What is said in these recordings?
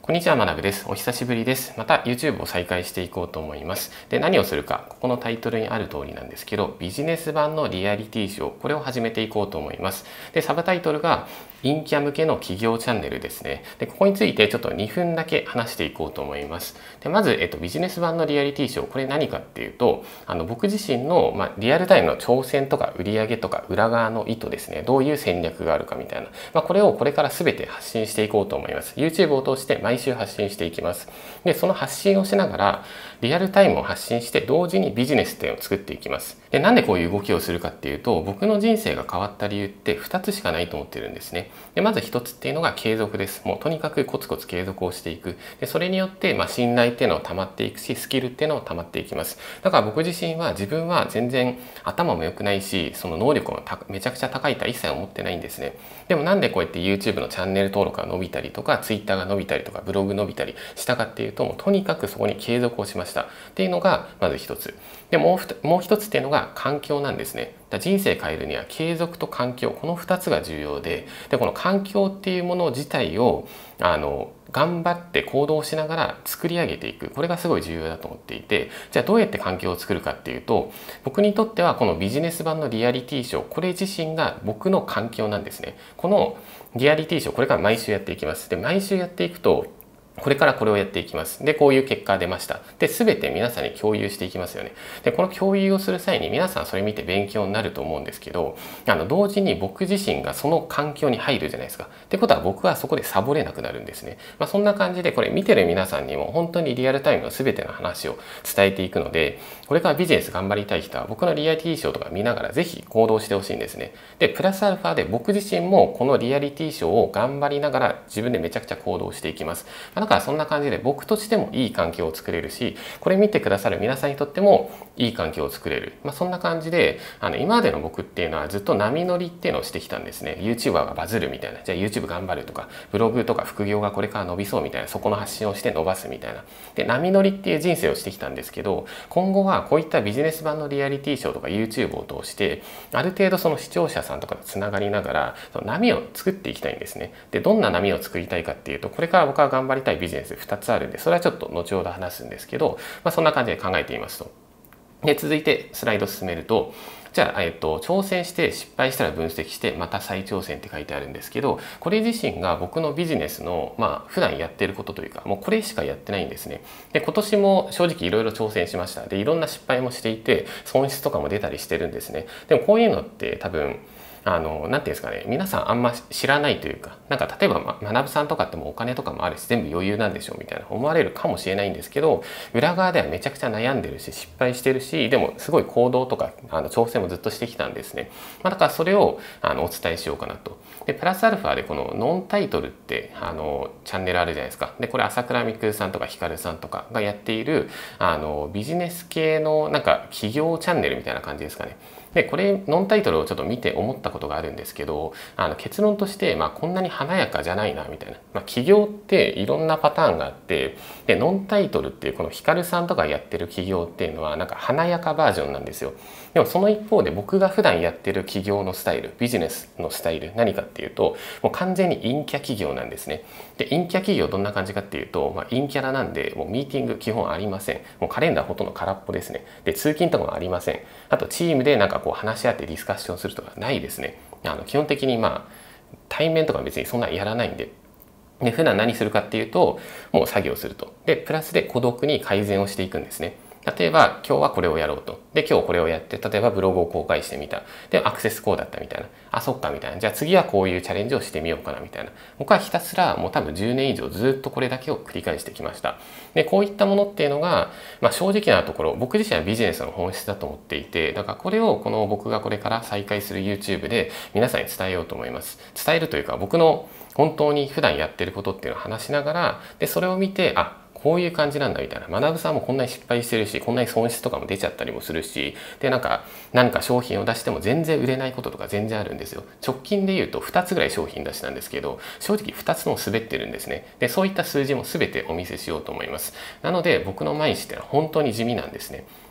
こんにちは、まなぶです。お久しぶりです。また YouTube を再開していこうと思います。で、何をするか、ここのタイトルにある通りなんですけど、ビジネス版のリアリティショー、これを始めていこうと思います。で、サブタイトルが陰キャ向けの企業チャンネルですね。で、ここについてちょっと2分だけ話していこうと思います。で、まず、ビジネス版のリアリティショー、これ何かっていうと、僕自身の、リアルタイムの挑戦とか売上とか裏側の意図ですね、どういう戦略があるかみたいな、これをこれから全て発信していこうと思います。YouTube を通して毎週発信していきます。で、その発信をしながら、リアルタイムを発信して、同時にビジネスっていうのを作っていきます。で、なんでこういう動きをするかっていうと、僕の人生が変わった理由って2つしかないと思ってるんですね。で、まず1つっていうのが継続です。もうとにかくコツコツ継続をしていく。で、それによって、信頼っていうのは溜まっていくし、スキルっていうのも溜まっていきます。だから僕自身は自分は全然頭も良くないし、その能力もめちゃくちゃ高いとは一切思ってないんですね。でもなんでこうやって YouTube のチャンネル登録が伸びたりとか、Twitter が伸びたりとか、ブログ伸びたりしたかっていうと、もうとにかくそこに継続をしましたっていうのがまず1つ。で、もう1つっていうのが環境なんですね。人生変えるには継続と環境、この2つが重要で、この環境っていうもの自体を頑張って行動しながら作り上げていく、これがすごい重要だと思っていて、じゃあどうやって環境を作るかっていうと、僕にとってはこのビジネス版のリアリティショー、これ自身が僕の環境なんですね。このリアリティショー、これから毎週やっていきます。で、毎週やっていくと、これからこれをやっていきます。で、こういう結果が出ました。で、全て皆さんに共有していきますよね。で、この共有をする際に皆さんそれ見て勉強になると思うんですけど、同時に僕自身がその環境に入るじゃないですか。ってことは僕はそこでサボれなくなるんですね。そんな感じでこれ見てる皆さんにも本当にリアルタイムの全ての話を伝えていくので、これからビジネス頑張りたい人は僕のリアリティショーとか見ながらぜひ行動してほしいんですね。で、プラスアルファで僕自身もこのリアリティショーを頑張りながら自分でめちゃくちゃ行動していきます。だからそんな感じで僕としてもいい環境を作れるし、これ見てくださる皆さんにとってもいい環境を作れる。そんな感じで、今までの僕っていうのはずっと波乗りっていうのをしてきたんですね。YouTuber がバズるみたいな。じゃあ YouTube 頑張るとか、ブログとか副業がこれから伸びそうみたいな、そこの発信をして伸ばすみたいな。で、波乗りっていう人生をしてきたんですけど、今後はこういったビジネス版のリアリティショーとか YouTube を通して、ある程度その視聴者さんとかとつながりながら、その波を作っていきたいんですね。で、どんな波を作りたいかっていうと、これから僕が頑張りたいビジネス2つあるんで、それはちょっと後ほど話すんですけど、そんな感じで考えていますと。で、続いてスライド進めると、じゃあ、挑戦して失敗したら分析してまた再挑戦って書いてあるんですけど、これ自身が僕のビジネスの普段やってることというか、もうこれしかやってないんですね。で、今年も正直いろいろ挑戦しました。で、いろんな失敗もしていて損失とかも出たりしてるんですね。でもこういうのって多分なんていうんですかね、皆さんあんま知らないというか、例えば学さんとかってもお金とかもあるし全部余裕なんでしょうみたいな思われるかもしれないんですけど、裏側ではめちゃくちゃ悩んでるし失敗してるし、でもすごい行動とか挑戦もずっとしてきたんですね。だからそれをお伝えしようかなと。で、プラスアルファでこのノンタイトルってチャンネルあるじゃないですか。で、これ朝倉未来さんとかヒカルさんとかがやっているビジネス系の企業チャンネルみたいな感じですかね。で、これノンタイトルをちょっと見て思ったことがあるんですけど、結論として、こんなに華やかじゃないなみたいな、企業っていろんなパターンがあって、でノンタイトルっていうこのヒカルさんとかやってる企業っていうのは華やかバージョンなんですよ。でもその一方で僕が普段やってる企業のスタイル、ビジネスのスタイル、何かっていうともう完全に陰キャ企業なんですね。で、陰キャ企業どんな感じかっていうと、陰キャラなんでもうミーティング基本ありません。もうカレンダーほとんど空っぽですね。で、通勤とかもありません。あとチームで話し合ってディスカッションするとかないですね。基本的に対面とか別にそんなやらないんで。で、普段何するかっていうと、もう作業すると。で、プラスで孤独に改善をしていくんですね。例えば今日はこれをやろうと。で、今日これをやって、例えばブログを公開してみた。で、アクセスこうだったみたいな。あ、そっかみたいな。じゃあ次はこういうチャレンジをしてみようかなみたいな。僕はひたすらもう多分10年以上ずっとこれだけを繰り返してきました。で、こういったものっていうのが、正直なところ、僕自身はビジネスの本質だと思っていて、だからこれを僕がこれから再開する YouTube で皆さんに伝えようと思います。伝えるというか、僕の本当に普段やってることっていうのを話しながら、で、それを見て、こういう感じなんだみたいな。学さんもこんなに失敗してるし、こんなに損失とかも出ちゃったりもするし、で、何か商品を出しても全然売れないこととか全然あるんですよ。直近で言うと2つぐらい商品出したんですけど、正直2つとも滑ってるんですね。で、そういった数字も全てお見せしようと思います。なので、僕の毎日っていうのは本当に地味なんですね。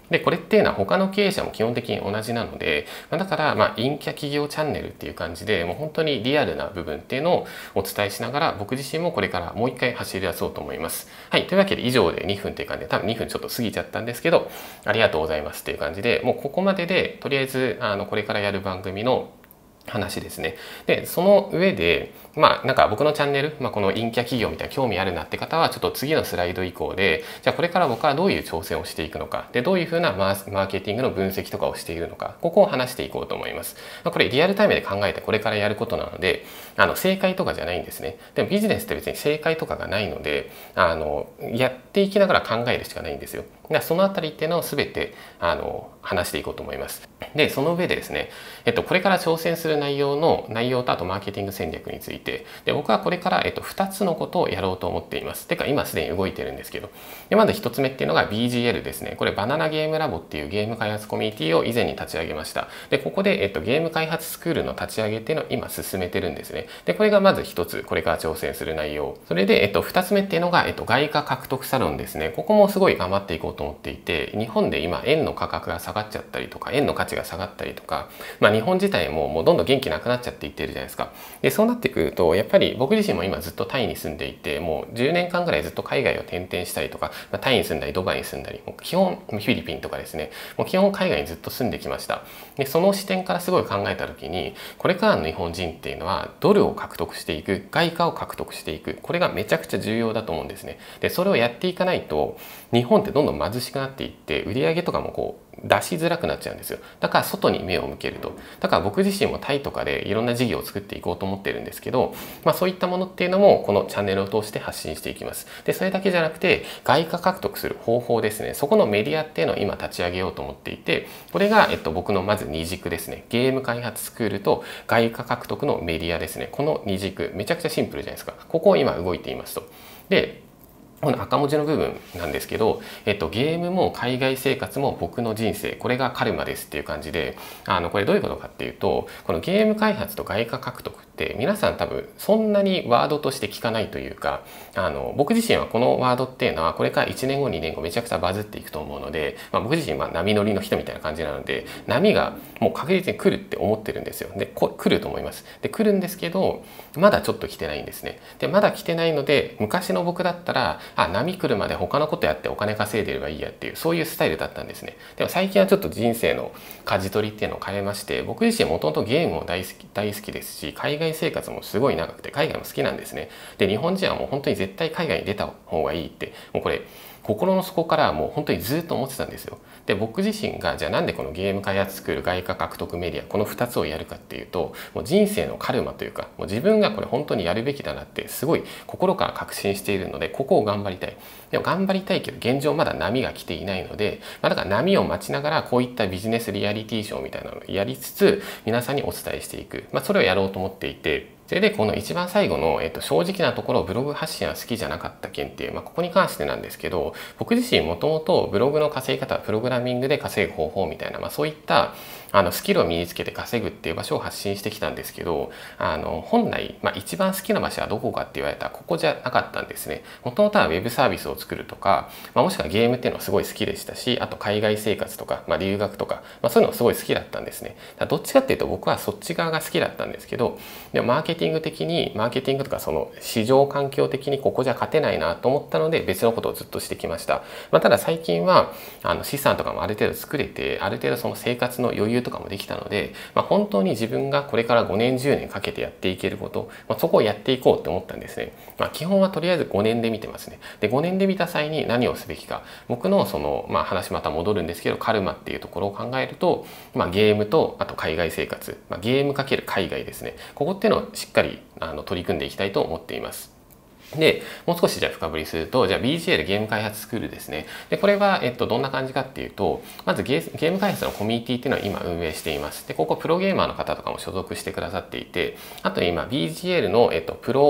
で、これっていうのは他の経営者も基本的に同じなので、だから、陰キャ企業チャンネルっていう感じで、もう本当にリアルな部分っていうのをお伝えしながら、僕自身もこれからもう一回走り出そうと思います。はい。というわけで以上で2分っていう感じで、多分2分ちょっと過ぎちゃったんですけど、ありがとうございますっていう感じで、もうここまでで、とりあえず、これからやる番組の話ですね。で、その上で、なんか僕のチャンネル、この陰キャ企業みたいな興味あるなって方は、ちょっと次のスライド以降で、じゃあこれから僕はどういう挑戦をしていくのか、で、どういうふうなマーケティングの分析とかをしているのか、ここを話していこうと思います。これリアルタイムで考えてこれからやることなので、正解とかじゃないんですね。でもビジネスって別に正解とかがないので、やっていきながら考えるしかないんですよ。そのあたりっていうのを全て話していこうと思います。で、その上でですね、これから挑戦する内容とあとマーケティング戦略について、で僕はこれから、2つのことをやろうと思っています。てか今すでに動いてるんですけど、でまず1つ目っていうのが BGL ですね。これバナナゲームラボっていうゲーム開発コミュニティを以前に立ち上げました。でここで、ゲーム開発スクールの立ち上げっていうのを今進めてるんですね。でこれがまず1つこれから挑戦する内容。それで、2つ目っていうのが、外貨獲得サロンですね。ここもすごい頑張っていこうと思っていて、日本で今円の価格が下がっちゃったりとか円の価値が下がったりとか、日本自体もどんどん元気なくなっちゃっていってるじゃないですか。でそうなってくるとやっぱり僕自身も今ずっとタイに住んでいて、もう10年間ぐらいずっと海外を転々したりとか、タイに住んだりドバイに住んだり、もう基本フィリピンとかですね、もう基本海外にずっと住んできました。でその視点からすごい考えた時に、これからの日本人っていうのはドルを獲得していく、外貨を獲得していく、これがめちゃくちゃ重要だと思うんですね。でそれをやっていかないと日本ってどんどん貧しくなっていって、売上とかも出しづらくなっちゃうんですよ。だから外に目を向けると。だから僕自身もタイとかでいろんな事業を作っていこうと思ってるんですけど、そういったものっていうのもこのチャンネルを通して発信していきます。でそれだけじゃなくて外貨獲得する方法ですね。そこのメディアっていうのを今立ち上げようと思っていて、これが、僕のまず二軸ですね。ゲーム開発スクールと外貨獲得のメディアですね。この二軸めちゃくちゃシンプルじゃないですか。ここを今動いていますと。でこの赤文字の部分なんですけど、ゲームも海外生活も僕の人生、これがカルマですっていう感じで、これどういうことかっていうと、このゲーム開発と外貨獲得って皆さん多分そんなにワードとして聞かないというか、僕自身はこのワードっていうのはこれから1年後2年後めちゃくちゃバズっていくと思うので、僕自身波乗りの人みたいな感じなので、波がもう確実に来るって思ってるんですよ。で来ると思います。で来るんですけど、まだちょっと来てないんですね。でまだ来てないので、昔の僕だったら波来るまで他のことやってお金稼いでればいいやっていう、そういうスタイルだったんですね。でも最近はちょっと人生の舵取りっていうのを変えまして、僕自身もともとゲームも大好きですし、海外生活もすごい長くて海外も好きなんですね。で日本人はもう本当に絶対海外に出た方がいいって、もうこれ心の底からもう本当にずっと思ってたんですよ。で僕自身がじゃあなんでこのゲーム開発スクール、外貨獲得メディア、この2つをやるかっていうと、もう人生のカルマというか、もう自分がこれ本当にやるべきだなってすごい心から確信しているので、ここを頑張りたい。でも頑張りたいけど現状まだ波が来ていないので、だから波を待ちながらこういったビジネスリアリティショーみたいなのをやりつつ皆さんにお伝えしていく、それをやろうと思っていて、それでこの一番最後の、正直なところブログ発信は好きじゃなかった件っていう、ここに関してなんですけど、僕自身もともとブログの稼ぎ方、プログラミングで稼ぐ方法みたいな、そういったスキルを身につけて稼ぐっていう場所を発信してきたんですけど、本来、一番好きな場所はどこかって言われたらここじゃなかったんですね。もともとはウェブサービスを作るとか、もしくはゲームっていうのはすごい好きでしたし、あと海外生活とか、留学とか、そういうのがすごい好きだったんですね。どっちかっていうと僕はそっち側が好きだったんですけど、でもマーケティングとかその市場環境的にここじゃ勝てないなと思ったので別のことをずっとしてきました。ただ最近は資産とかもある程度作れて、ある程度その生活の余裕とかもできたので、本当に自分がこれから5年10年かけてやっていけること、そこをやっていこうって思ったんですね。基本はとりあえず5年で見てますね。で5年で見た際に何をすべきか、僕のその、話また戻るんですけど、カルマっていうところを考えると、ゲームとあと海外生活、ゲーム×海外ですね、ここっていうのをしっかり取り組んでいきたいと思っています。でもう少しじゃあ深掘りすると、じゃあ BGL ゲーム開発スクールですね。でこれは、どんな感じかっていうと、まずゲーム開発のコミュニティっていうのを今運営しています。でここプロゲーマーの方とかも所属してくださっていて、あと今 BGL の、プロ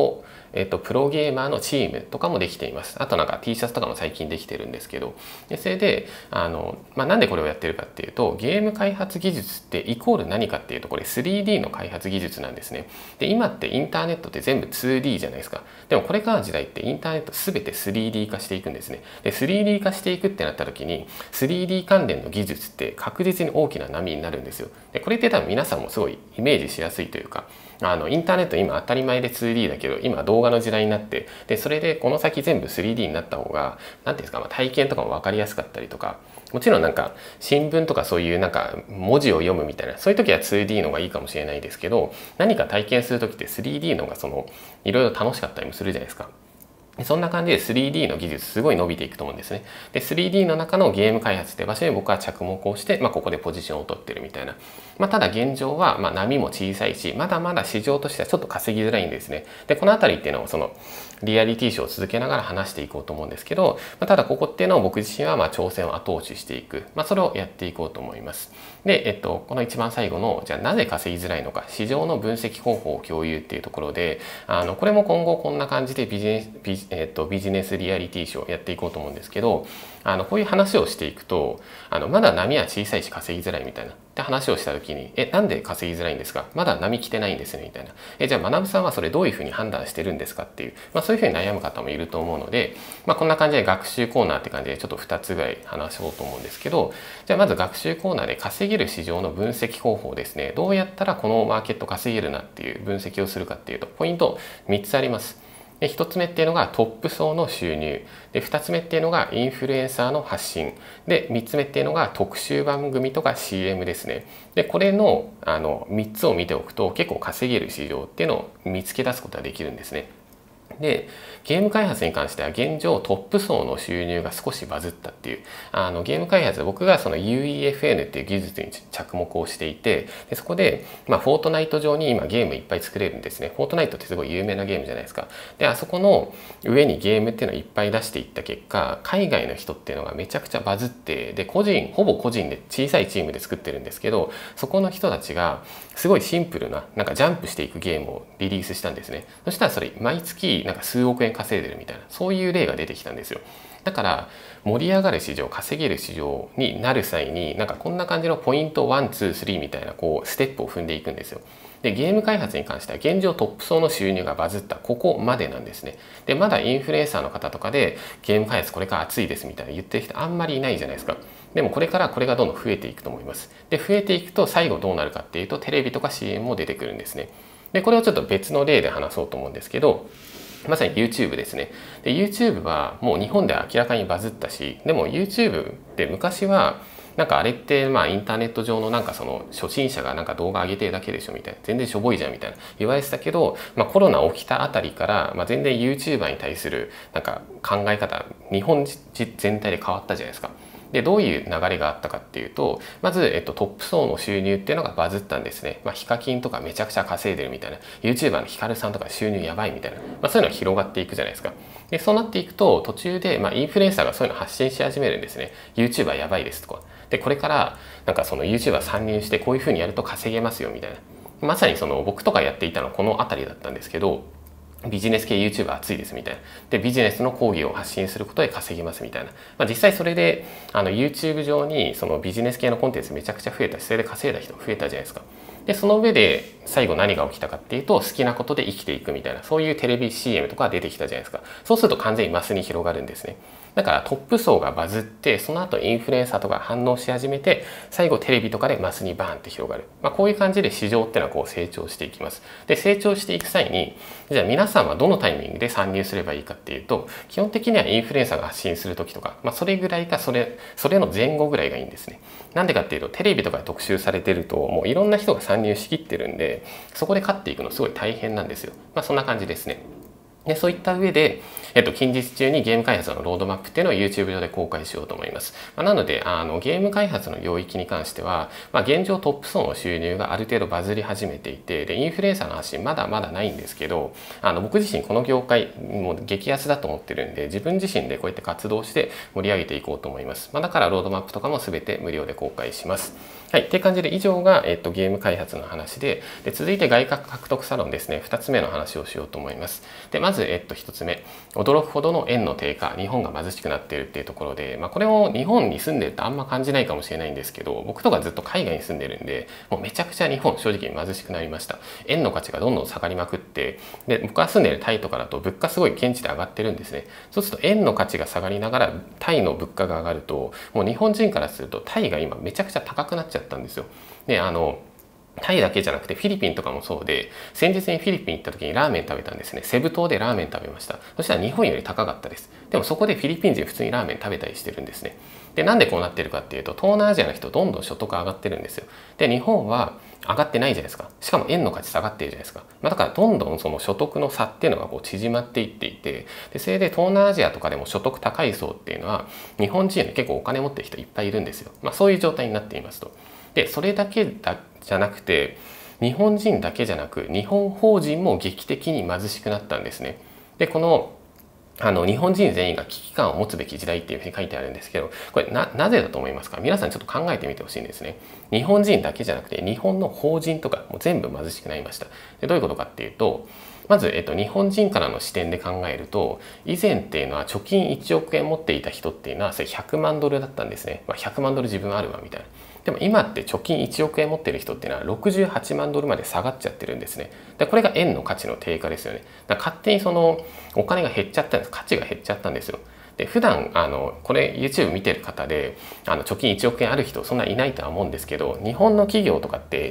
プロゲーマーのチームとかもできています。あとなんか T シャツとかも最近できてるんですけど、それでなんでこれをやってるかっていうと、ゲーム開発技術ってイコール何かっていうと、これ 3D の開発技術なんですね。で、今ってインターネットって全部 2D じゃないですか。でもこれからの時代ってインターネット全て 3D 化していくんですね。で、3D 化していくってなった時に 3D 関連の技術って確実に大きな波になるんですよ。で、これって多分皆さんもすごいイメージしやすいというか、インターネット今当たり前で 2D だけど、今動画の時代になって、でそれでこの先全部 3D になった方が何ていうんですか、体験とかも分かりやすかったりとか、もちろんなんか新聞とかそういうなんか文字を読むみたいな、そういう時は 2D の方がいいかもしれないですけど、何か体験する時って 3D の方がいろいろ楽しかったりもするじゃないですか。そんな感じで 3D の技術すごい伸びていくと思うんですね。で 3D の中のゲーム開発って場所に僕は着目をして、ここでポジションを取ってるみたいな。ただ現状は波も小さいし、まだまだ市場としてはちょっと稼ぎづらいんですね。でこの辺りっていうのをリアリティショーを続けながら話していこうと思うんですけど、ただここっていうのを僕自身は挑戦を後押ししていく、それをやっていこうと思います。で、この一番最後のじゃあなぜ稼ぎづらいのか、市場の分析方法を共有っていうところで、これも今後こんな感じでビジネスリアリティショーやっていこうと思うんですけど、こういう話をしていくとまだ波は小さいし稼ぎづらいみたいなって話をした時に、なんで稼ぎづらいんですか、まだ波来てないんですねみたいな、じゃあ学さんはそれどういうふうに判断してるんですかっていう、そういうふうに悩む方もいると思うので、こんな感じで学習コーナーって感じでちょっと2つぐらい話そうと思うんですけど、じゃあまず学習コーナーで稼げる市場の分析方法ですね。どうやったらこのマーケット稼げるなっていう分析をするかっていうと、ポイント3つあります。で1つ目っていうのがトップ層の収入で、2つ目っていうのがインフルエンサーの発信で、3つ目っていうのが特集番組とか CM ですね。でこれの3つを見ておくと結構稼げる市場っていうのを見つけ出すことができるんですね。でゲーム開発に関しては現状トップ層の収入が少しバズったっていう、ゲーム開発、僕がその UEFN っていう技術に着目をしていて、でそこで、フォートナイト上に今ゲームいっぱい作れるんですね。フォートナイトってすごい有名なゲームじゃないですか。であそこの上にゲームっていうのをいっぱい出していった結果、海外の人っていうのがめちゃくちゃバズって、でほぼ個人で小さいチームで作ってるんですけど、そこの人たちがすごいシンプルななんかジャンプしていくゲームをリリースしたんですね。そしたらそれ毎月なんか数億円稼いでるみたいな、そういう例が出てきたんですよ。だから盛り上がる市場、稼げる市場になる際になんかこんな感じのポイント1、2、3みたいなステップを踏んでいくんですよ。でゲーム開発に関しては現状トップ層の収入がバズったここまでなんですね。でまだインフルエンサーの方とかでゲーム開発これから熱いですみたいな言ってる人あんまりいないじゃないですか。でもこれからこれがどんどん増えていくと思います。で増えていくと最後どうなるかっていうと、テレビとか CM も出てくるんですね。でこれをちょっと別の例で話そうと思うんですけど、まさに YouTube ですね。で YouTube はもう日本で明らかにバズったし、でも YouTube って昔はなんかあれってインターネット上のなんか初心者がなんか動画上げてるだけでしょみたいな、全然しょぼいじゃんみたいな言われてたけど、コロナ起きたあたりから、全然 YouTuber に対するなんか考え方、日本全体で変わったじゃないですか。でどういう流れがあったかっていうと、まず、トップ層の収入っていうのがバズったんですね。ヒカキンとかめちゃくちゃ稼いでるみたいな、 YouTuber のヒカルさんとか収入やばいみたいな、そういうのが広がっていくじゃないですか。でそうなっていくと途中で、インフルエンサーがそういうの発信し始めるんですね。 YouTuber やばいですとか、でこれからなんかその YouTuber 参入してこういうふうにやると稼げますよみたいな、まさに僕とかやっていたのはこの辺りだったんですけど、ビジネス系 YouTuber 熱いですみたいな。で、ビジネスの講義を発信することで稼ぎますみたいな。実際それでYouTube 上にそのビジネス系のコンテンツめちゃくちゃ増えたし、それで稼いだ人増えたじゃないですか。で、その上で最後何が起きたかっていうと、好きなことで生きていくみたいな、そういうテレビ CM とか出てきたじゃないですか。そうすると完全にマスに広がるんですね。だからトップ層がバズって、その後インフルエンサーとか反応し始めて、最後テレビとかでマスにバーンって広がる。こういう感じで市場っていうのは成長していきます。で、成長していく際に、じゃあ皆さんはどのタイミングで参入すればいいかっていうと、基本的にはインフルエンサーが発信する時とか、それぐらいかそれの前後ぐらいがいいんですね。なんでかっていうと、テレビとかで特集されてるともういろんな人が参入しきってるんで、そこで勝っていくのすごい大変なんですよ。そんな感じですね。でそういった上で、近日中にゲーム開発のロードマップっていうのを YouTube 上で公開しようと思います。なのでゲーム開発の領域に関しては、現状トップ層の収入がある程度バズり始めていて、でインフルエンサーの発信まだまだないんですけど、僕自身この業界もう激安だと思ってるんで、自分自身でこうやって活動して盛り上げていこうと思います。だからロードマップとかも全て無料で公開します。はい、っていう感じで以上が、ゲーム開発の話で、続いて外貨獲得サロンですね、2つ目の話をしようと思います。でまずず、1つ目、驚くほどの円の低下、日本が貧しくなっているっていうところで、これを日本に住んでるとあんま感じないかもしれないんですけど、僕とかずっと海外に住んでるんで、もうめちゃくちゃ日本正直貧しくなりました。円の価値がどんどん下がりまくって、で僕が住んでるタイとかだと物価すごい顕著で上がってるんですね。そうすると円の価値が下がりながらタイの物価が上がると、もう日本人からするとタイが今めちゃくちゃ高くなっちゃったんですよ。でタイだけじゃなくてフィリピンとかもそうで、先日にフィリピン行った時にラーメン食べたんですね。セブ島でラーメン食べました。そしたら日本より高かったです。でもそこでフィリピン人普通にラーメン食べたりしてるんですね。でなんでこうなってるかっていうと、東南アジアの人どんどん所得上がってるんですよ。で日本は上がってないじゃないですか。しかも円の価値下がってるじゃないですか。だからどんどんその所得の差っていうのがこう縮まっていっていて、でそれで東南アジアとかでも所得高い層っていうのは日本人より結構お金持ってる人いっぱいいるんですよ。そういう状態になっていますと。でそれだけじゃなくて、日本人だけじゃなく日本法人も劇的に貧しくなったんですね。でこの日本人全員が危機感を持つべき時代っていうふうに書いてあるんですけど、これなぜだと思いますか？皆さんちょっと考えてみてほしいんですね。日本人だけじゃなくて日本の法人とかも全部貧しくなりました。でどういうことかっていうと、まず、日本人からの視点で考えると、以前っていうのは貯金1億円持っていた人っていうのはそれ100万ドルだったんですね。100万ドル自分あるわみたいな。でも今って貯金1億円持ってる人っていうのは68万ドルまで下がっちゃってるんですね。でこれが円の価値の低下ですよね。だから勝手にそのお金が減っちゃったんです。価値が減っちゃったんですよ。で普段これ YouTube 見てる方で貯金1億円ある人そんないないとは思うんですけど、日本の企業とかって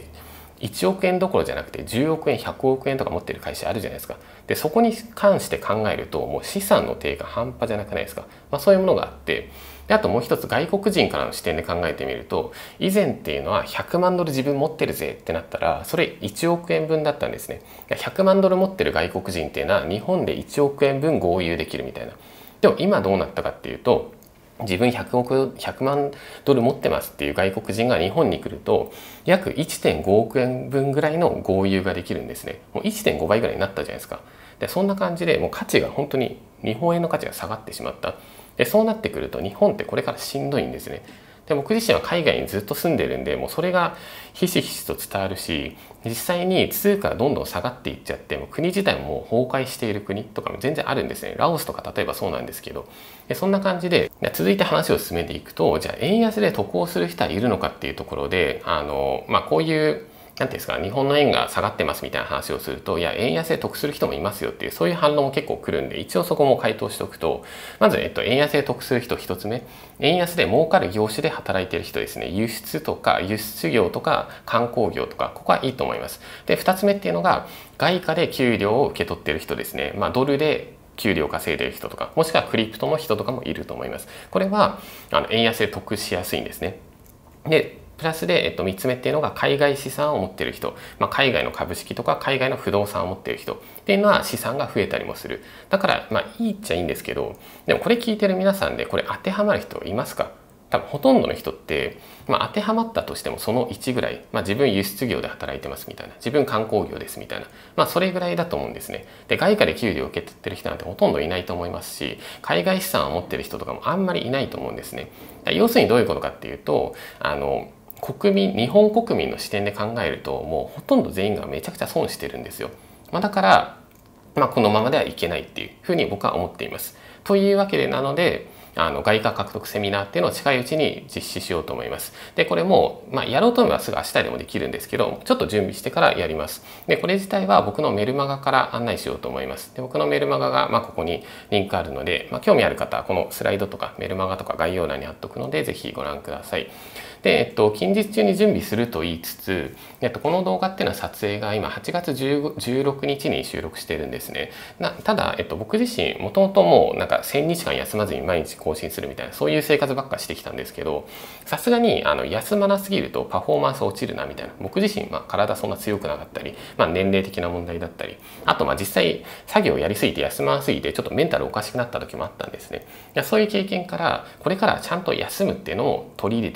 1億円どころじゃなくて10億円100億円とか持ってる会社あるじゃないですか。でそこに関して考えるともう資産の低下半端じゃなくないですか。そういうものがあって、であともう一つ外国人からの視点で考えてみると、以前っていうのは100万ドル自分持ってるぜってなったらそれ1億円分だったんですね。100万ドル持ってる外国人っていうのは日本で1億円分豪遊できるみたいな。でも今どうなったかっていうと、自分100万ドル持ってますっていう外国人が日本に来ると約 1.5 億円分ぐらいの豪遊ができるんですね。もう 1.5 倍ぐらいになったじゃないですか。でそんな感じでもう価値が本当に日本円の価値が下がってしまった。でそうなってくると日本ってこれからしんどいんですね。で僕自身は海外にずっと住んでるんで、もうそれがひしひしと伝わるし、実際に通貨がどんどん下がっていっちゃって、もう国自体ももう崩壊している国とかも全然あるんですね。ラオスとか例えばそうなんですけど、でそんな感じで続いて話を進めていくと、じゃあ円安で得をする人はいるのかっていうところで、こういうなんていうんですか、日本の円が下がってますみたいな話をすると、いや円安で得する人もいますよっていう、そういう反論も結構来るんで、一応そこも回答しておくと、まず、円安で得する人1つ目、円安で儲かる業種で働いている人ですね。輸出とか輸出業とか観光業とか、ここはいいと思います。で2つ目っていうのが外貨で給料を受け取っている人ですね。ドルで給料を稼いでいる人とか、もしくはクリプトの人とかもいると思います。これは円安で得しやすいんですね。でプラスで、3つ目っていうのが海外資産を持っている人、海外の株式とか海外の不動産を持っている人っていうのは資産が増えたりもする。だからいいっちゃいいんですけど、でもこれ聞いてる皆さんでこれ当てはまる人いますか？多分ほとんどの人って、当てはまったとしてもその1ぐらい、自分輸出業で働いてますみたいな、自分観光業ですみたいな、それぐらいだと思うんですね。で外貨で給料を受け取ってる人なんてほとんどいないと思いますし、海外資産を持ってる人とかもあんまりいないと思うんですね。要するにどういうことかっていうと、日本国民の視点で考えるともうほとんど全員がめちゃくちゃ損してるんですよ。だから、このままではいけないっていうふうに僕は思っています。というわけでなので外貨獲得セミナーっていうのを近いうちに実施しようと思います。でこれも、やろうと思えばすぐ明日でもできるんですけど、ちょっと準備してからやります。でこれ自体は僕のメルマガから案内しようと思います。で僕のメルマガが、ここにリンクあるので、興味ある方はこのスライドとかメルマガとか概要欄に貼っとくのでぜひご覧ください。で、近日中に準備すると言いつつ、この動画っていうのは撮影が今8月16日に収録しているんですね。ただ、僕自身もともともう1000日間休まずに毎日更新するみたいな、そういう生活ばっかしてきたんですけど、さすがに休まなすぎるとパフォーマンス落ちるなみたいな、僕自身体そんな強くなかったり、年齢的な問題だったり、あと実際作業をやりすぎて休まなすぎてちょっとメンタルおかしくなった時もあったんですね。そういう経験からこれからちゃんと休むっていうのを取り入れていこうと思います。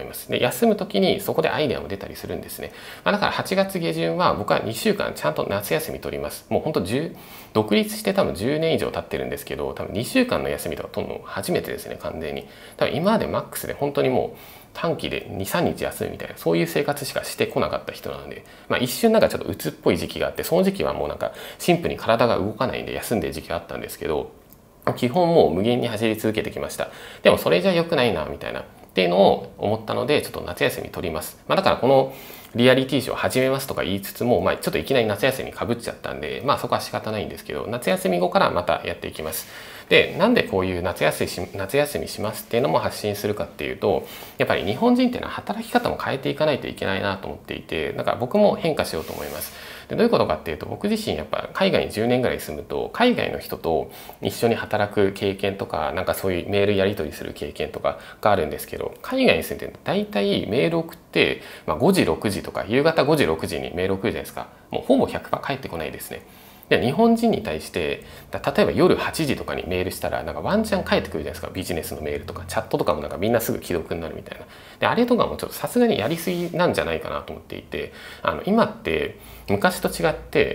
ます。で、休む時にそこでアイデアも出たりするんですね。だから8月下旬は僕は2週間ちゃんと夏休み取ります。もう本当独立して多分10年以上経ってるんですけど、多分2週間の休みとか取るの初めてですね、完全に。多分今までマックスで本当にもう短期で2、3日休むみたいな、そういう生活しかしてこなかった人なので、一瞬なんかちょっと鬱っぽい時期があって、その時期はもうなんかシンプルに体が動かないんで休んでる時期があったんですけど、基本もう無限に走り続けてきました。でもそれじゃ良くないなみたいなっていうのを思ったので、ちょっと夏休み取ります。だからこのリアリティショー始めますとか言いつつも、ちょっといきなり夏休みかぶっちゃったんで、そこは仕方ないんですけど、夏休み後からまたやっていきます。で、なんでこういう夏休みしますっていうのも発信するかっていうと、やっぱり日本人っていうのは働き方も変えていかないといけないなと思っていて、だから僕も変化しようと思います。で、どういうことかっていうと、僕自身やっぱ海外に10年ぐらい住むと、海外の人と一緒に働く経験とか、なんかそういうメールやり取りする経験とかがあるんですけど、海外に住んでると大体メール送って、5時6時とか夕方5時6時にメール送るじゃないですか。もうほぼ 100% 返ってこないですね。で、日本人に対して例えば夜8時とかにメールしたらなんかワンチャン返ってくるじゃないですか。ビジネスのメールとかチャットとかもなんかみんなすぐ既読になるみたいな。で、あれとかもちょっとさすがにやりすぎなんじゃないかなと思っていて、今って昔と違って、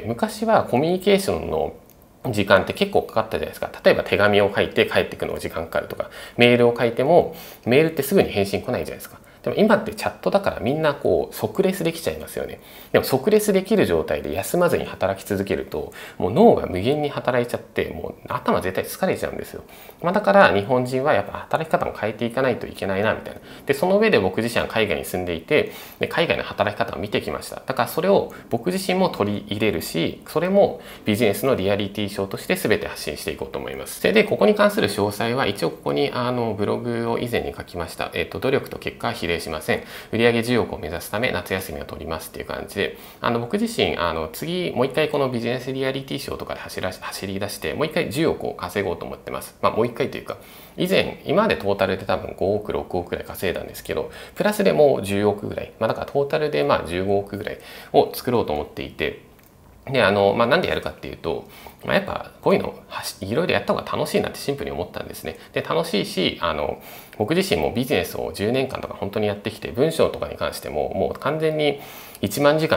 昔はコミュニケーションの時間って結構かかったじゃないですか。例えば手紙を書いて帰ってくるの時間かかるとか、メールを書いてもメールってすぐに返信来ないじゃないですか。でも今ってチャットだからみんなこう即レスできちゃいますよね。でも即レスできる状態で休まずに働き続けると、もう脳が無限に働いちゃって、もう頭絶対疲れちゃうんですよ。だから日本人はやっぱ働き方も変えていかないといけないなみたいな。で、その上で僕自身は海外に住んでいて、で海外の働き方を見てきました。だからそれを僕自身も取り入れるし、それもビジネスのリアリティショーとして全て発信していこうと思います。それでここに関する詳細は一応ここにブログを以前に書きました。努力と結果は比例しません。売上10億を目指すため夏休みを取りますっていう感じで、僕自身次もう一回このビジネスリアリティショーとかで走り出してもう一回10億を稼ごうと思ってます。もう一回というか、今までトータルで多分5億6億ぐらい稼いだんですけど、プラスでもう10億ぐらい、だからトータルで15億ぐらいを作ろうと思っていて、でなんでやるかっていうと、やっぱこういうのいろいろやった方が楽しいなってシンプルに思ったんですね。で、楽しいし僕自身もビジネスを10年間とか本当にやってきて、文章とかに関してももう完全に1万時間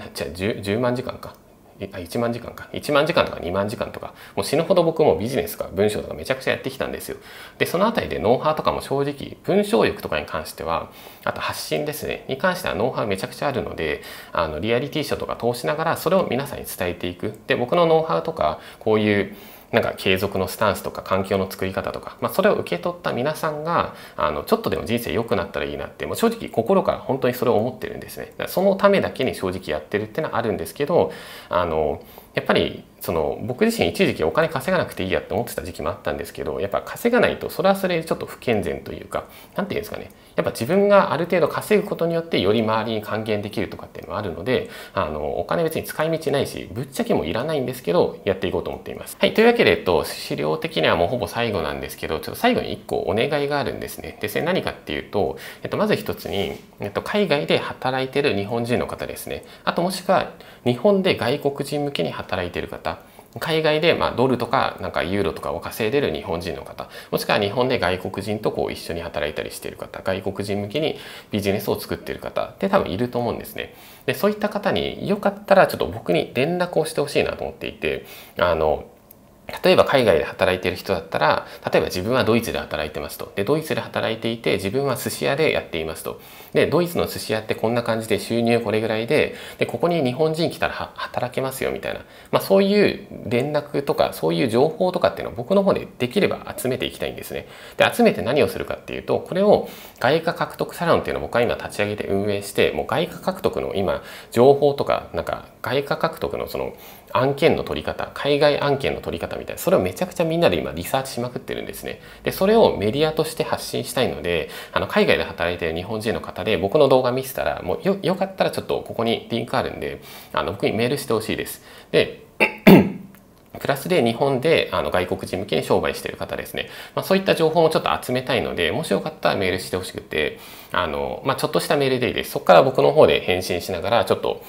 10万時間か1万時間か1万時間とか2万時間とか、もう死ぬほど僕もビジネスとか文章とかめちゃくちゃやってきたんですよ。で、そのあたりでノウハウとかも正直文章力とかに関しては、あと発信ですねに関してはノウハウめちゃくちゃあるので、リアリティショーとか通しながらそれを皆さんに伝えていく。で、僕のノウハウとかこういうなんか継続のスタンスとか環境の作り方とか、それを受け取った皆さんがちょっとでも人生良くなったらいいなって、もう正直心から本当にそれを思ってるんですね。だからそのためだけに正直やってるっていうのはあるんですけど、やっぱり僕自身一時期お金稼がなくていいやって思ってた時期もあったんですけど、やっぱ稼がないとそれはそれでちょっと不健全というか、なんていうんですかね、やっぱ自分がある程度稼ぐことによってより周りに還元できるとかっていうのがあるので、お金別に使い道ないしぶっちゃけもいらないんですけど、やっていこうと思っています。はい、というわけで資料的にはもうほぼ最後なんですけど、ちょっと最後に1個お願いがあるんですね。で、それ何かっていうと、まず一つに、海外で働いてる日本人の方ですね。あともしくは日本で外国人向けに働いてる方、海外でドルとかなんかユーロとかを稼いでる日本人の方、もしくは日本で外国人と一緒に働いたりしている方、外国人向けにビジネスを作っている方って多分いると思うんですね。で、そういった方によかったらちょっと僕に連絡をしてほしいなと思っていて、例えば海外で働いている人だったら、例えば自分はドイツで働いてますと。で、ドイツで働いていて自分は寿司屋でやっていますと。で、ドイツの寿司屋ってこんな感じで収入これぐらいで、ここに日本人来たら働けますよみたいな、そういう連絡とかそういう情報とかっていうのを僕の方でできれば集めていきたいんですね。で、集めて何をするかっていうと、これを外貨獲得サロンっていうのを僕は今立ち上げて運営して、もう外貨獲得の今情報とか、なんか外貨獲得の案件の取り方、海外案件の取り方みたいな、それをめちゃくちゃみんなで今リサーチしまくってるんですね。で、それをメディアとして発信したいので、海外で働いている日本人の方で僕の動画見せたら、もうよかったらちょっとここにリンクあるんで、僕にメールしてほしいです。でプラスで日本で外国人向けに商売している方ですね、そういった情報もちょっと集めたいので、もしよかったらメールしてほしくて、ちょっとしたメールでいいです。そこから僕の方で返信しながらちょっと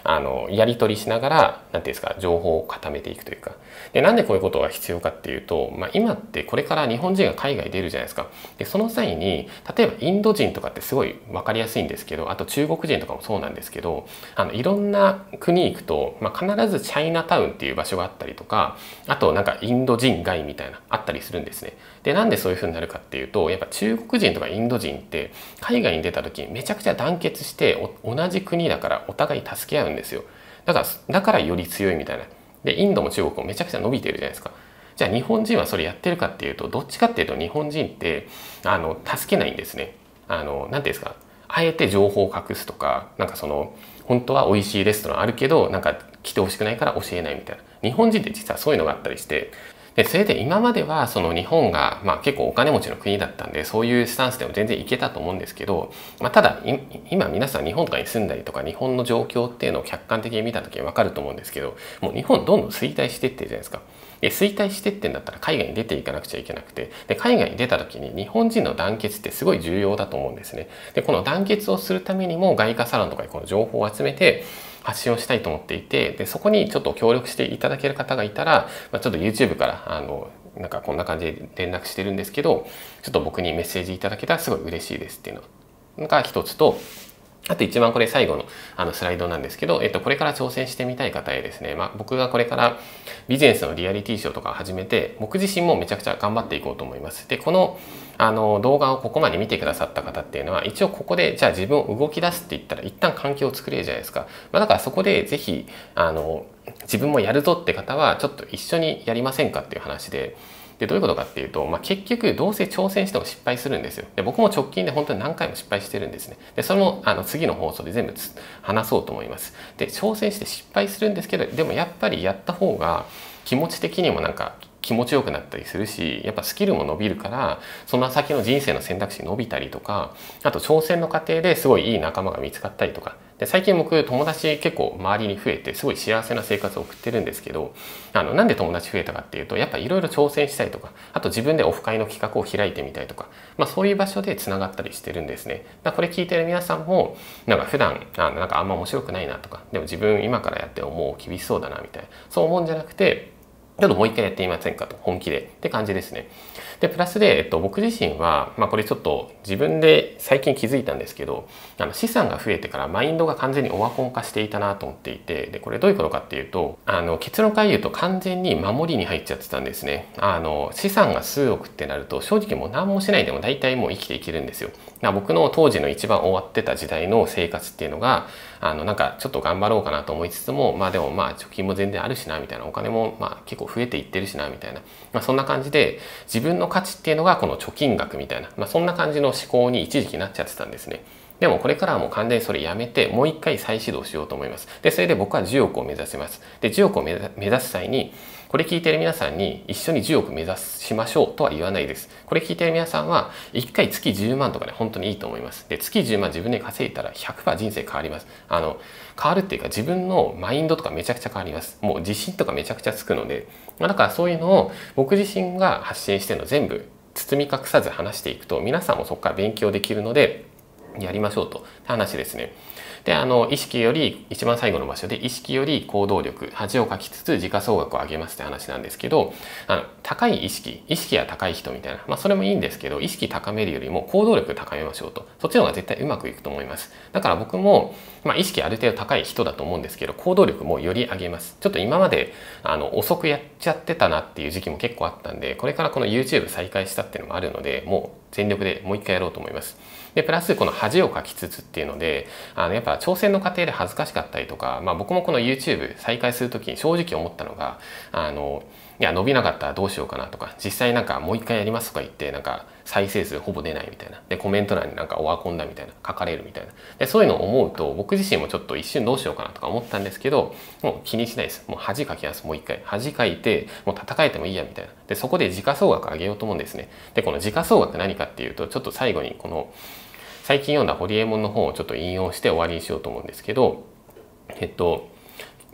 やり取りしながら何ていうんですか、情報を固めていくというか。でなんでこういうことが必要かっていうと、今ってこれから日本人が海外出るじゃないですか。でその際に例えばインド人とかってすごい分かりやすいんですけど、あと中国人とかもそうなんですけど、いろんな国行くと、必ずチャイナタウンっていう場所があったりとか、あとなんかインド人街みたいなあったりするんですね。でなんでそういう風になるかっていうと、やっぱ中国人とかインド人って海外に出た時にめちゃくちゃ団結して同じ国だからお互い助け合うんですよ。だからより強いみたいな。でインドも中国もめちゃくちゃ伸びてるじゃないですか。じゃあ日本人はそれやってるかっていうと、どっちかっていうと日本人って助けないんですね。なんていうんですか、あえて情報を隠すとか、本当は美味しいレストランあるけど来てほしくないから教えないみたいな。日本人って実はそういうのがあったりして、でそれで今まではその日本が結構お金持ちの国だったんで、そういうスタンスでも全然いけたと思うんですけど、ただ今皆さん日本とかに住んだりとか、日本の状況っていうのを客観的に見た時に分かると思うんですけど、もう日本どんどん衰退していってるじゃないですか。で衰退してってんだったら海外に出ていかなくちゃいけなくて、で海外に出た時に日本人の団結ってすごい重要だと思うんですね。でこの団結をするためにも外貨サロンとかにこの情報を集めて発信をしたいと思っていて、でそこにちょっと協力していただける方がいたら、ちょっと YouTube からこんな感じで連絡してるんですけど、ちょっと僕にメッセージいただけたらすごい嬉しいですっていうのが一つと、あと一番これ最後のスライドなんですけど、これから挑戦してみたい方へですね、僕がこれからビジネスのリアリティショーとかを始めて、僕自身もめちゃくちゃ頑張っていこうと思います。でこの動画をここまで見てくださった方っていうのは、一応ここでじゃあ自分を動き出すって言ったら一旦環境を作れるじゃないですか。だからそこでぜひ自分もやるぞって方はちょっと一緒にやりませんかっていう話で。でどういうことかっていうと、結局どうせ挑戦しても失敗するんですよ。で僕も直近で本当に何回も失敗してるんですね。でそれも次の放送で全部話そうと思います。で挑戦して失敗するんですけど、でもやっぱりやった方が気持ち的にも気持ちよくなったりするし、やっぱスキルも伸びるから、その先の人生の選択肢伸びたりとか、あと挑戦の過程ですごいいい仲間が見つかったりとか。で最近僕友達結構周りに増えてすごい幸せな生活を送ってるんですけど、なんで友達増えたかっていうと、やっぱいろいろ挑戦したりとか、あと自分でオフ会の企画を開いてみたりとか、そういう場所でつながったりしてるんですね。これ聞いてる皆さんも普段あんま面白くないなとか、でも自分今からやってももう厳しそうだなみたいな、そう思うんじゃなくて、ちょっともう一回やってみませんかと、本気でって感じですね。でプラスで、僕自身は、これちょっと自分で最近気づいたんですけど、資産が増えてからマインドが完全にオワコン化していたなと思っていて、でこれどういうことかっていうと、結論から言うと完全に守りに入っちゃってたんですね。資産が数億ってなると正直もう何もしないでも大体もう生きていけるんですよ。僕の当時の一番終わってた時代の生活っていうのがちょっと頑張ろうかなと思いつつも、でも貯金も全然あるしなみたいな、お金も結構増えていってるしなみたいな、そんな感じで自分の価値っていうのがこの貯金額みたいな、そんな感じの思考に一時期なっちゃってたんですね。でもこれからはもう完全にそれやめて、もう一回再始動しようと思います。でそれで僕は10億を目指します。で10億を目指す際に、これ聞いてる皆さんに一緒に10億目指しましょうとは言わないです。これ聞いてる皆さんは1回月10万とかで本当にいいと思います。で月10万自分で稼いだら 100% 人生変わります。変わるっていうか、自分のマインドとかめちゃくちゃ変わります。もう自信とかめちゃくちゃつくので、だからそういうのを僕自身が発信してるの全部包み隠さず話していくと、皆さんもそこから勉強できるのでやりましょうと話ですね。で意識より、一番最後の場所で意識より行動力、恥をかきつつ時価総額を上げますって話なんですけど、高い意識が高い人みたいな、それもいいんですけど、意識高めるよりも行動力高めましょうと、そっちの方が絶対うまくいくと思います。だから僕も、意識ある程度高い人だと思うんですけど、行動力もより上げます。ちょっと今まで遅くやっちゃってたなっていう時期も結構あったんで、これからこの YouTube 再開したっていうのもあるので、もう全力でもう一回やろうと思います。でプラスこの恥をかきつつっていうので、やっぱ挑戦の過程で恥ずかしかったりとか、僕もこの YouTube 再開する時に正直思ったのが、いや伸びなかったらどうしようかなとか、実際もう一回やりますとか言って再生数ほぼ出ないみたいな、でコメント欄にオワコンだみたいな書かれるみたいな、でそういうのを思うと僕自身もちょっと一瞬どうしようかなとか思ったんですけど、もう気にしないです。もう恥かきます。もう一回恥かいて、もう戦えてもいいやみたいな。でそこで時価総額上げようと思うんですね。でこの時価総額何かっていうと、ちょっと最後にこの最近読んだホリエモンの本をちょっと引用して終わりにしようと思うんですけど、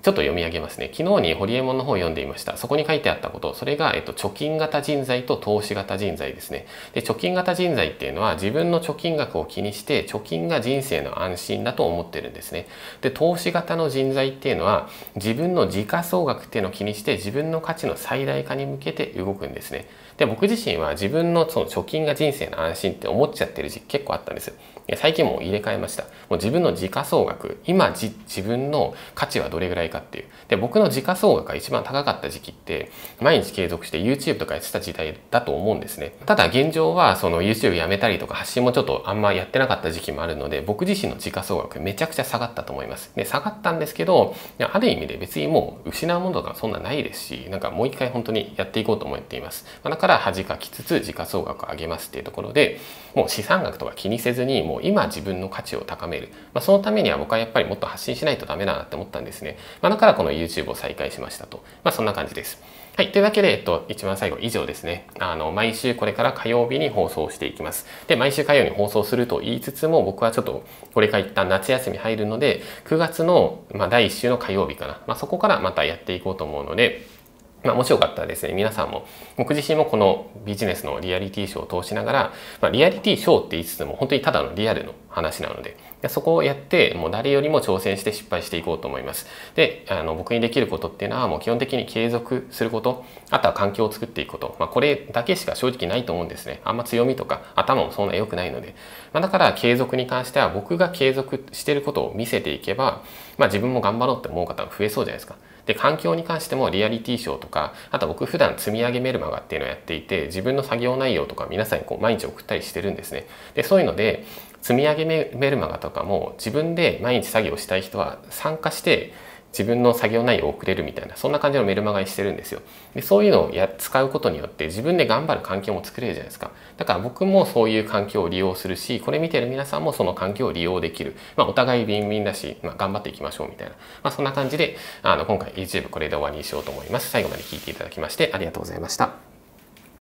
ちょっと読み上げますね。昨日にホリエモンの方を読んでいました。そこに書いてあったこと、それが、貯金型人材と投資型人材ですね。で、貯金型人材っていうのは自分の貯金額を気にして貯金が人生の安心だと思ってるんですね。で、投資型の人材っていうのは自分の時価総額っていうのを気にして自分の価値の最大化に向けて動くんですね。で、僕自身は自分のその貯金が人生の安心って思っちゃってる時期結構あったんです。最近もう入れ替えました。もう自分の時価総額、今自分の価値はどれぐらいかっていう。で、僕の時価総額が一番高かった時期って毎日継続して YouTube とかやってた時代だと思うんですね。ただ現状はその YouTube やめたりとか発信もちょっとあんまやってなかった時期もあるので、僕自身の時価総額めちゃくちゃ下がったと思います。で、下がったんですけど、ある意味で別にもう失うものとかそんなないですし、なんかもう一回本当にやっていこうと思っています。だから恥かきつつ時価総額を上げますっていうところで、もう資産額とか気にせずにもう今自分の価値を高める。そのためには僕はやっぱりもっと発信しないとダメだなって思ったんですね。だからこの YouTube を再開しましたと。そんな感じです。はい。というわけで、一番最後以上ですね。毎週これから火曜日に放送していきます。で、毎週火曜に放送すると言いつつも、僕はちょっとこれから一旦夏休み入るので、9月の、第1週の火曜日かな。そこからまたやっていこうと思うので、もしよかったらですね、皆さんも、僕自身もこのビジネスのリアリティショーを通しながら、リアリティショーって言いつつも本当にただのリアルの話なので、そこをやってもう誰よりも挑戦して失敗していこうと思います。で、僕にできることっていうのはもう基本的に継続すること、あとは環境を作っていくこと、これだけしか正直ないと思うんですね。あんま強みとか頭もそんな良くないので。だから継続に関しては僕が継続していることを見せていけば、自分も頑張ろうって思う方が増えそうじゃないですか。で、環境に関してもリアリティショーとか、あと僕普段積み上げメルマガっていうのをやっていて、自分の作業内容とか皆さんに毎日送ったりしてるんですね。で、そういうので、積み上げメルマガとかも自分で毎日作業したい人は参加して自分の作業内容を送れるみたいな、そんな感じのメルマガにしてるんですよ。で、そういうのを使うことによって自分で頑張る環境も作れるじゃないですか。だから僕もそういう環境を利用するし、これ見てる皆さんもその環境を利用できる。お互いビンビンだし、頑張っていきましょうみたいな。そんな感じで、今回 YouTube これで終わりにしようと思います。最後まで聞いていただきましてありがとうございました。